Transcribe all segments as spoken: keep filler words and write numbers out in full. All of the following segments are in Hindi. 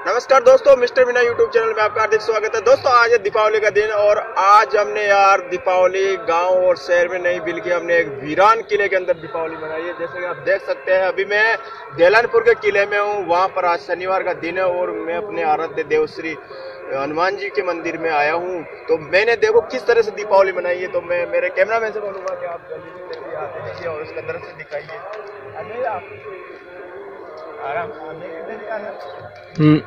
नमस्कार दोस्तों, मिस्टर मीना यूट्यूब चैनल में आपका हार्दिक स्वागत है। दोस्तों आज है दीपावली का दिन और आज हमने यार दीपावली गांव और शहर में नहीं बल्कि हमने एक वीरान किले के अंदर दीपावली मनाई है। जैसे कि आप देख सकते हैं अभी मैं देलनपुर के किले में हूं। वहां पर आज शनिवार का दिन है और मैं अपने आराध्य देव श्री हनुमान जी के मंदिर में आया हूँ। तो मैंने देखो किस तरह से दीपावली मनाई है। तो मैं मेरे कैमरा मैन से बोलूंगा कि आप जल्दी जल्दी आते दीजिए और उसका दृश्य दिखाइए। आराम हम्म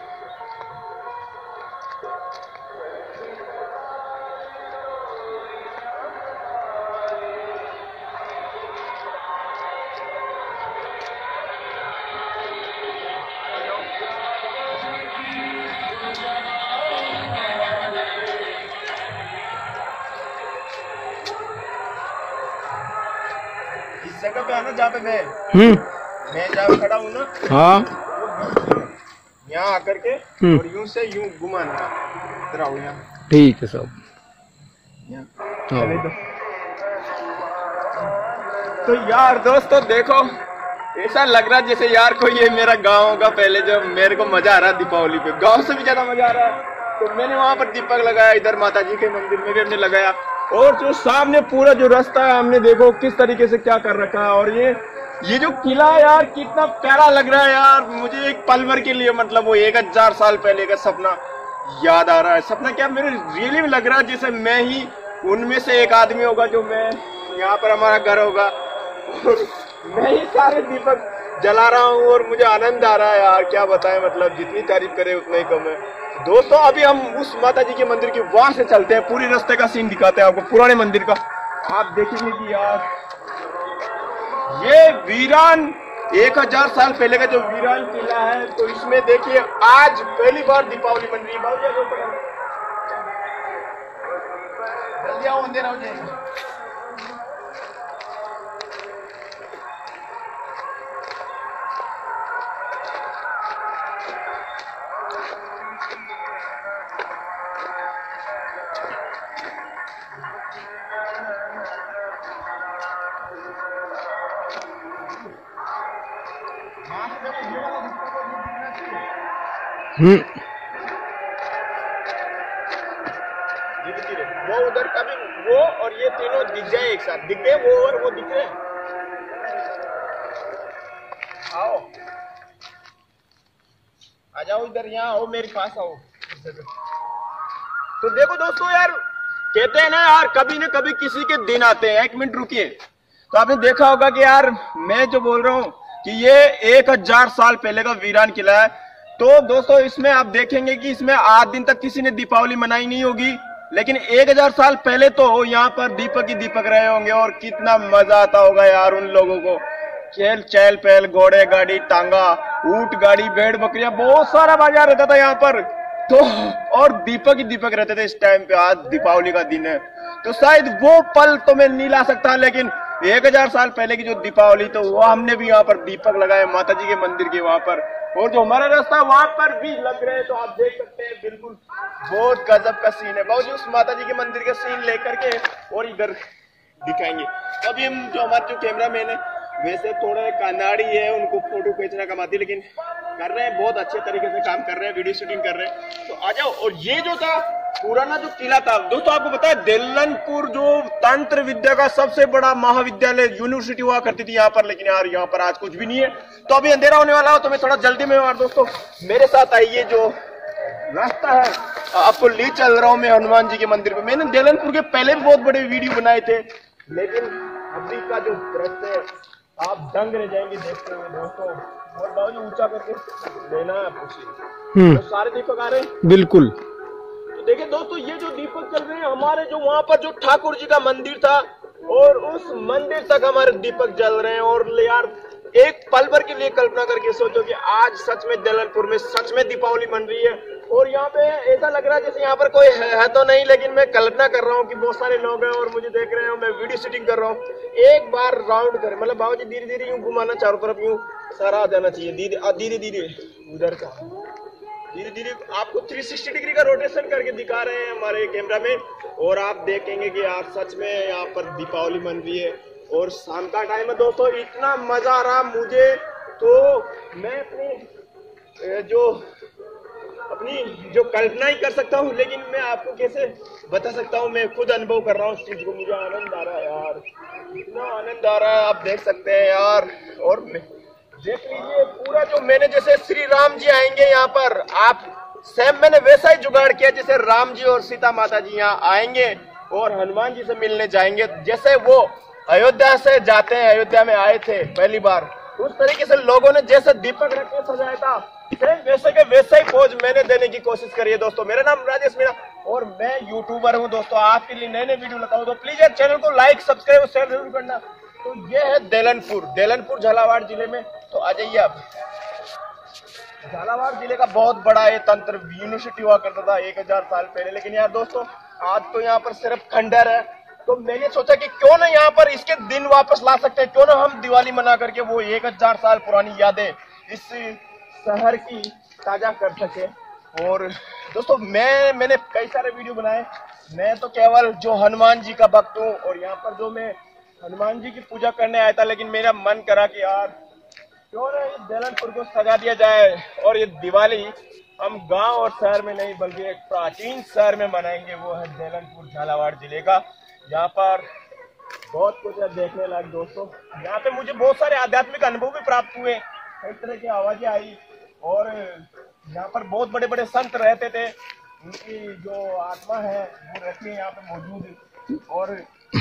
इस जगह पे आना जहाँ पे मैं हम्म मैं जहाँ खड़ा हूँ ना, हाँ यहाँ आकर के और यूं से यूं घुमाना। इधर आओ यहाँ। ठीक है सब। चले दो। तो यार दोस्तों देखो ऐसा लग रहा है जैसे यार कोई ये मेरा गांव होगा। पहले जब मेरे को मजा आ रहा है दीपावली पे, गांव से भी ज्यादा मजा आ रहा है। तो मैंने वहां पर दीपक लगाया, इधर माता जी के मंदिर में भी हमने लगाया और जो सामने पूरा जो रास्ता है हमने देखो किस तरीके से क्या कर रखा है। और ये ये जो किला है यार कितना प्यारा लग रहा है यार। मुझे एक पल भर के लिए मतलब वो एक हजार साल पहले का सपना याद आ रहा है। सपना क्या, मेरे रियली में लग रहा है जैसे मैं ही उनमें से एक आदमी होगा जो मैं यहाँ पर हमारा घर होगा और मैं ही सारे दीपक जला रहा हूँ और मुझे आनंद आ रहा है यार। क्या बताएं, मतलब जितनी तारीफ करे उतना ही कम है। दोस्तों अभी हम उस माता जी के मंदिर के वहां से चलते हैं, पूरी रास्ते का सीन दिखाते हैं आपको पुराने मंदिर का। आप देखेंगे कि यार ये वीरान एक हजार साल पहले का जो वीरान किला है। तो इसमें देखिए आज पहली बार दीपावली मन रही है। जल्दी आओ, अंधेरा हो जाएगा। हम्म वो उधर का भी वो और ये तीनों दिख जाए एक साथ, दिख गए वो और वो दिख रहे। आओ आ जाओ इधर, यहाँ आओ मेरे पास आओ। तो देखो दोस्तों यार कहते हैं ना यार कभी न कभी किसी के दिन आते हैं। एक मिनट रुकिए। तो आपने देखा होगा कि यार मैं जो बोल रहा हूँ कि ये एक हजार साल पहले का वीरान किला है। तो दोस्तों इसमें आप देखेंगे कि इसमें आठ दिन तक किसी ने दीपावली मनाई नहीं होगी, लेकिन एक हजार साल पहले तो यहाँ पर दीपक ही दीपक रहे होंगे और कितना मजा आता होगा यार उन लोगों को। खेल चहल पहल, घोड़े गाड़ी, टांगा, ऊंट गाड़ी, भेड़ बकरियां, बहुत सारा बाजार रहता था यहाँ पर। तो और दीपक ही दीपक रहते थे इस टाइम पे। आज दीपावली का दिन है तो शायद वो पल तो मैं नहीं ला सकता, लेकिन एक हजार साल पहले की जो दीपावली तो वो हमने भी यहाँ पर दीपक लगाए माता जी के मंदिर के वहां पर। और जो हमारा रास्ता वहां पर भी लग रहे हैं तो आप देख सकते हैं बिल्कुल बहुत गजब का सीन है। बहुत उस माता जी के मंदिर का सीन लेकर के और इधर दिखाएंगे। तो अभी हम जो हमारे जो कैमरा मैन है वैसे थोड़ा कानाड़ी है, उनको फोटो खींचना कम आती है, लेकिन कर रहे हैं बहुत अच्छे तरीके से काम कर रहे हैं, वीडियो शूटिंग कर रहे हैं। तो आ जाओ। और ये जो था पुराना जो किला था दोस्तों, आपको पता है देलनपुर जो तंत्र विद्या का सबसे बड़ा महाविद्यालय यूनिवर्सिटी हुआ करती थी यहाँ पर, लेकिन यार यहाँ पर आज कुछ भी नहीं है। तो अभी अंधेरा होने वाला हो तो मैं थोड़ा जल्दी में यार दोस्तों मेरे साथ आइए। जो रास्ता है आपको ले चल रहा हूँ मैं हनुमान जी के मंदिर पे। मैंने देलनपुर के पहले भी बहुत बड़े वीडियो बनाए थे, लेकिन अभी का जो दृश्य है आप दंग रह जाएंगे देखते हुए दोस्तों। और बाबू जी ऊंचा करके लेना है पूछिए। तो सारे दीपक आ रहे हैं बिल्कुल। तो देखिए दोस्तों ये जो दीपक चल रहे हैं हमारे जो वहां पर जो ठाकुर जी का मंदिर था और उस मंदिर तक हमारे दीपक जल रहे हैं। और यार एक पल भर के लिए कल्पना करके सोचो कि आज सच में देलनपुर में सच में दीपावली मन रही है। और यहाँ पे ऐसा लग रहा है जैसे यहाँ पर कोई है, है तो नहीं, लेकिन मैं कल्पना कर रहा हूँ कि बहुत सारे लोग हैं और मुझे देख रहे हो, मैं वीडियो शूटिंग कर रहा हूँ। एक बार राउंड करें, मतलब बाबू जी धीरे धीरे यूं घुमाना, चारों तरफ यूं सारा आ जाना चाहिए। धीरे धीरे धीरे उधर का धीरे धीरे आपको तीन सौ साठ डिग्री का रोटेशन करके दिखा रहे हैं हमारे कैमरा में। और आप देखेंगे कि यार सच में यहाँ पर दीपावली मन रही है और शाम का टाइम है दोस्तों। इतना मजा आ रहा मुझे तो मैं अपने जो अपनी जो कल्पना ही कर सकता हूँ, लेकिन मैं आपको कैसे बता सकता हूँ। मैं खुद अनुभव कर रहा हूँ उस चीज को। मुझे आनंद आ रहा है यार, इतना आनंद आ रहा है, आप देख सकते हैं यार। और देख लीजिए पूरा जो मैंने, जैसे श्री राम जी आएंगे यहाँ पर, आप सेम मैंने वैसा ही जुगाड़ किया जैसे राम जी और सीता माता जी यहाँ आएंगे और हनुमान जी से मिलने जाएंगे। जैसे वो अयोध्या से जाते हैं, अयोध्या में आए थे पहली बार, उस तरीके से लोगों ने जैसे दीपक रख के सजाया था, सेम वैसे के वैसा ही पोज मैंने देने की कोशिश करी है दोस्तों। मेरा नाम राजेश मीणा और मैं यूट्यूबर हूँ दोस्तों। आपके लिए नए नए वीडियो लाता हूँ, तो प्लीज यार चैनल को लाइक सब्सक्राइब और शेयर जरूर करना। तो ये है देलनपुर, देलनपुर झालावाड़ जिले में। तो आ जाइए आप। झालावाड़ जिले का बहुत बड़ा ये तंत्र यूनिवर्सिटी हुआ करता था एक हजार साल पहले, लेकिन यार दोस्तों आज तो यहाँ पर सिर्फ खंडर है। तो मैंने सोचा कि क्यों ना यहाँ पर इसके दिन वापस ला सकते हैं, क्यों ना हम दिवाली मना करके वो एक हजार साल पुरानी यादें इस शहर की ताजा कर सके। और दोस्तों मैं मैंने कई सारे वीडियो बनाए। मैं तो केवल जो हनुमान जी का भक्त हूँ और यहाँ पर जो मैं हनुमान जी की पूजा करने आया था, लेकिन मेरा मन करा कि यार क्यों ना इस देलनपुर को सजा दिया जाए और ये दिवाली हम गांव और शहर में नहीं बल्कि एक प्राचीन शहर में मनाएंगे। वो है देलनपुर झालावाड़ जिले का। यहाँ पर बहुत कुछ है देखने लायक दोस्तों। यहाँ पे मुझे बहुत सारे आध्यात्मिक अनुभव भी प्राप्त हुए, कई तरह की आवाजें आई और यहाँ पर बहुत बड़े बड़े संत रहते थे, उनकी जो आत्मा है वो रहती है यहाँ पे मौजूद। और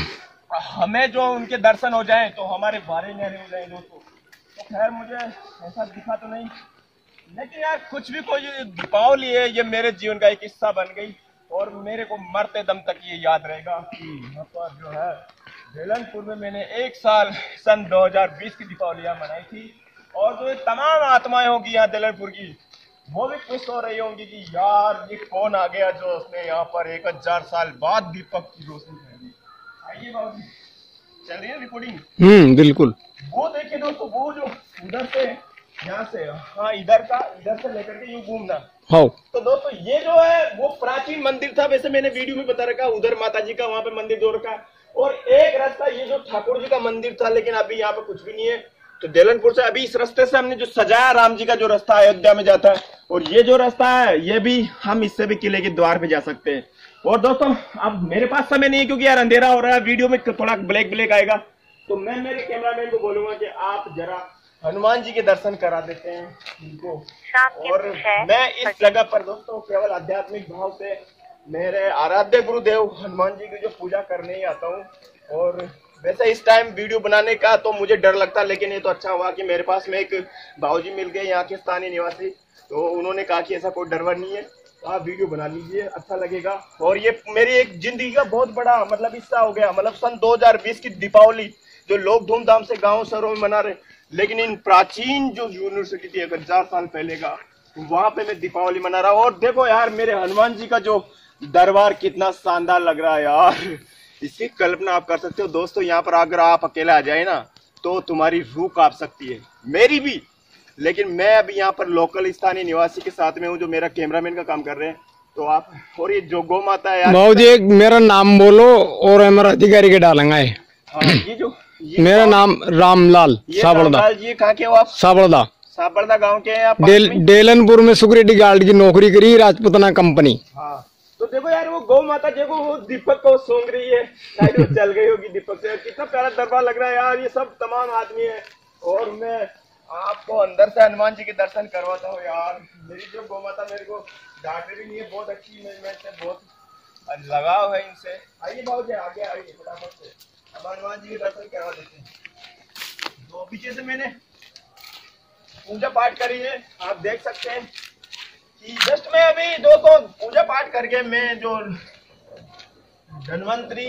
हमें जो उनके दर्शन हो जाए तो हमारे बारे न्यारे हो जाए दोस्तों। तो खैर मुझे ऐसा दिखा तो नहीं, लेकिन यार कुछ भी कोई दीपावली है ये मेरे जीवन का एक हिस्सा बन गई और मेरे को मरते दम तक ये याद रहेगा कि यहाँ पर जो है देलनपुर में मैंने एक साल सन दो हज़ार बीस की दीपावली यहाँ मनाई थी। और जो तमाम आत्माएं होंगी यहाँ देलनपुर की, वो भी खुश हो रही होंगी कि यार ये कौन आ गया जो उसने यहाँ पर एक हजार साल बाद दीपक की रोशनी फैली। आइए बाबू, चल रही है रिकॉर्डिंग? हम्म बिल्कुल। वो देखिए दोस्तों, वो जो उधर से यहाँ से, हाँ इधर का, इधर से लेकर के यूं घूमना। हाँ तो दोस्तों ये जो है वो प्राचीन मंदिर था। वैसे मैंने वीडियो में बता रखा, उधर माता जी का वहाँ पे मंदिर जो रखा, और एक रास्ता ये जो ठाकुर जी का मंदिर था, लेकिन अभी यहाँ पे कुछ भी नहीं है। तो देलनपुर से अभी इस रास्ते से हमने जो सजाया राम जी का जो रास्ता अयोध्या में जाता है, और ये जो रास्ता है ये भी हम इससे भी किले के द्वार पे जा सकते हैं। और दोस्तों अब मेरे पास समय नहीं है क्योंकि यार अंधेरा हो रहा है, वीडियो में थोड़ा ब्लैक ब्लैक आएगा, तो मैं मेरे कैमरामैन को बोलूंगा कि आप जरा हनुमान जी के दर्शन करा देते हैं इनको। और मैं इस जगह पर दोस्तों केवल आध्यात्मिक भाव से मेरे आराध्य गुरुदेव हनुमान जी की जो पूजा करने ही आता हूँ। और वैसे इस टाइम वीडियो बनाने का तो मुझे डर लगता, लेकिन ये तो अच्छा हुआ कि मेरे पास में एक बाबूजी मिल गए यहाँ के स्थानीय निवासी, तो उन्होंने कहा कि ऐसा कोई डरवर नहीं है, तो आप वीडियो बना लीजिए, अच्छा लगेगा। और ये मेरी एक जिंदगी का बहुत बड़ा मतलब हिस्सा हो गया। मतलब सन दो हज़ार बीस की दीपावली जो लोग धूमधाम से गाँव शहरों में मना रहे, लेकिन इन प्राचीन जो यूनिवर्सिटी थी एक हजार साल पहले का, वहां पे मैं दीपावली मना रहा हूँ। और देखो यार मेरे हनुमान जी का जो दरबार कितना शानदार लग रहा है यार, इसकी कल्पना आप कर सकते हो दोस्तों। यहाँ पर अगर आप अकेला आ जाए ना तो तुम्हारी रूह कांप सकती है, मेरी भी। लेकिन मैं अभी यहाँ पर लोकल स्थानीय निवासी के साथ में हूँ जो मेरा कैमरामैन का काम कर रहे हैं। तो आप, और ये जो गौ माता है बाबू जी एक मेरा नाम बोलो और हमारा अधिकारी के डालेंगे। हाँ, ये जो ये मेरा नाम रामलाल साबड़दा। ये कहाँ के हो आप? साबड़दा, साबड़दा गांव के हैं आप? डेल, डेलनपुर में सिक्योरिटी गार्ड की नौकरी करी, राजपुतना कंपनी। हाँ तो देखो यार वो गौ माता देखो वो दीपक को सूंघ रही है, शायद वो जल गई होगी दीपक से। कितना प्यारा दरबार लग रहा है यार। ये सब तमाम आदमी है और मैं आपको अंदर से हनुमान जी के दर्शन करवाता हूँ यार। मेरी जो गौ माता मेरे को डांट भी नहीं है, बहुत अच्छी मैनेजमेंट से, बहुत लगाव है इनसे। आइए बाबू जी आगे आइए फटाफट से, अब हनुमान जी के दर्शन करवा देते हैं। तो पीछे से मैंने पूजा पाठ करी है, आप देख सकते हैं कि जस्ट मैं अभी दोस्तों पूजा पाठ करके मैं जो धनवंतरी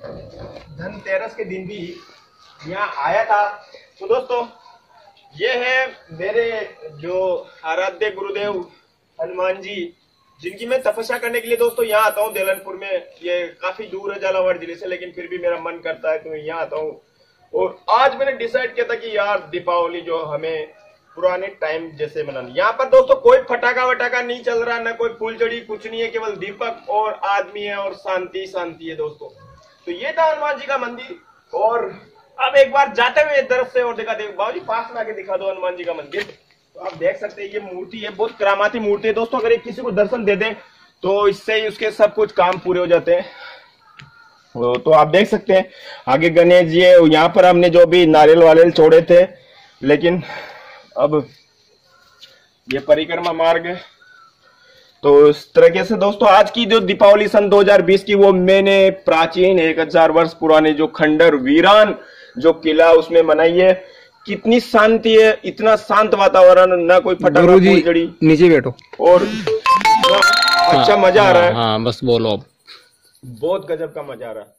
धनतेरस के दिन भी यहाँ आया था। तो दोस्तों ये है मेरे जो आराध्य गुरुदेव हनुमान जी, जिनकी मैं तपस्या करने के लिए दोस्तों यहाँ आता हूँ देलनपुर में। ये काफी दूर है झालावाड़ जिले से, लेकिन फिर भी मेरा मन करता है तो मैं यहाँ आता हूँ। और आज मैंने डिसाइड किया था कि यार दीपावली जो हमें पुराने टाइम जैसे मनानी। यहाँ पर दोस्तों कोई फटाका वटाका नहीं चल रहा, ना कोई फुलझड़ी, कुछ नहीं है, केवल दीपक और आदमी है और शांति शांति है दोस्तों। तो ये था हनुमान जी का मंदिर। और अब एक बार जाते हुए तरफ से और दिखा दे बाबूजी, पास में आके दिखा दो हनुमान जी का मंदिर। तो आप देख सकते हैं ये मूर्ति है, बहुत करामाती मूर्ति है दोस्तों। अगर ये किसी को दर्शन दे दें तो इससे ही उसके सब कुछ काम पूरे हो जाते हैं। तो आप देख सकते हैं आगे गणेश जी है। यहाँ पर हमने जो भी नारियल वारियल छोड़े थे, लेकिन अब ये परिक्रमा मार्ग है। तो इस तरीके से दोस्तों आज की जो दीपावली सन दो हज़ार बीस की वो मैंने प्राचीन एक हजार वर्ष पुराने जो खंडर वीरान जो किला उसमें मनाई है। कितनी शांति है, इतना शांत वातावरण, ना कोई फटाका फुलझड़ी। नीचे बैठो और अच्छा मजा आ रहा है। हाँ बस बोलो अब। बहुत गजब का मजा आ रहा है।